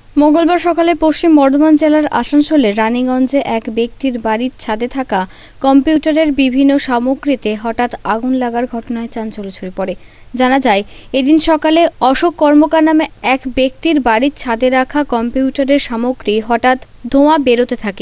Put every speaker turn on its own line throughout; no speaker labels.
মঙ্গলবার সকালে পশ্চিম বর্ধমান জেলার আসানসোলে রানীগঞ্জে এক ব্যক্তির বাড়ির ছাদে থাকা কম্পিউটারের বিভিন্ন সামগ্রীতে হঠাৎ আগুন লাগার ঘটনায় চাঞ্চল্য ছড়িয়ে পড়ে। জানা যায়, এদিন সকালে অশোক কর্মকার নামে এক ব্যক্তির বাড়ির ছাদে রাখা কম্পিউটারের সামগ্রী হঠাৎ ধোঁয়া বেরোতে থাকে।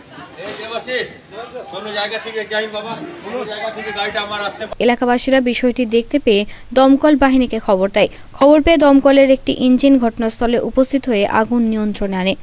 এলাকাবাসীরা বিষয়টি দেখতে পেয়ে দমকল বাহিনীকে খবর দেয়। খবর পেয়ে দমকলের একটি ইঞ্জিন ঘটনাস্থলে উপস্থিত হয়ে আগুন নিয়ন্ত্রণে আনে।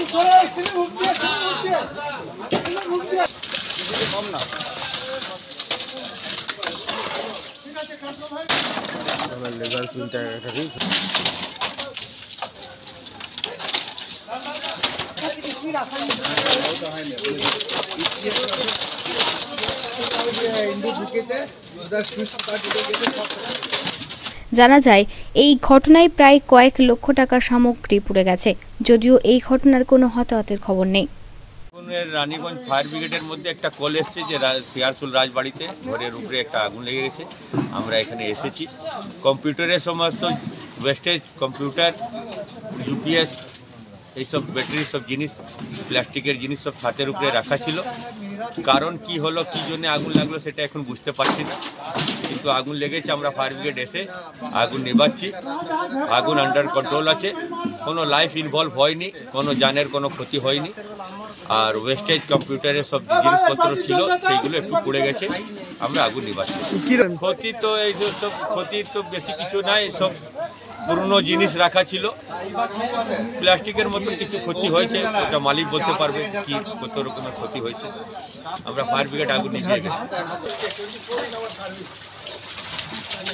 জানা যায়, এই ঘটনায় প্রায় কয়েক লক্ষ টাকার সামগ্রী পুড়ে গেছে। যদিও এই ঘটনার কোনো হতাহতের খবর নেই।
রানীগঞ্জ ফায়ার ব্রিগেডের মধ্যে একটা কল এসছে যে সিয়ারসুল রাজবাড়িতে ঘরের উপরে একটা আগুন লেগে গেছে। আমরা এখানে এসেছি। কম্পিউটারের সমস্ত ওয়েস্টেজ, কম্পিউটার, ইউপিএস, এইসব ব্যাটারি সব জিনিস, প্লাস্টিকের জিনিস সব ছাদের উপরে রাখা ছিল। কারণ কি হলো, কি জন্য আগুন লাগলো সেটা এখন বুঝতে পারছি না, কিন্তু আগুন লেগেছে। আমরা ফায়ার ব্রিগেড এসে আগুন নেভাচ্ছি। আগুন আন্ডার কন্ট্রোল আছে, কোনো লাইফ ইনভলভ হয়নি, কোনো জানের কোনো ক্ষতি হয়নি। আর ওয়েস্টেজ কম্পিউটারের সব জিনিসপত্র ছিল সেইগুলো একটু পুড়ে গেছে। আমরা আগুন নিভাচ্ছি। ক্ষতি তো এই সব ক্ষতির তো বেশি কিছু নাই, সব পুরনো জিনিস রাখা ছিল। প্লাস্টিকের মতন কিছু ক্ষতি হয়েছে, ওটা মালিক বলতে পারবে কি কত রকমের ক্ষতি হয়েছে। আমরা ফায়ার ব্রিগেড আগুন নিয়ে গেছি।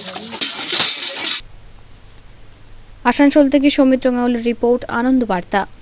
আসানসোল থেকে সৌমিত্র গাঙ্গুলির রিপোর্ট, আনন্দ বার্তা।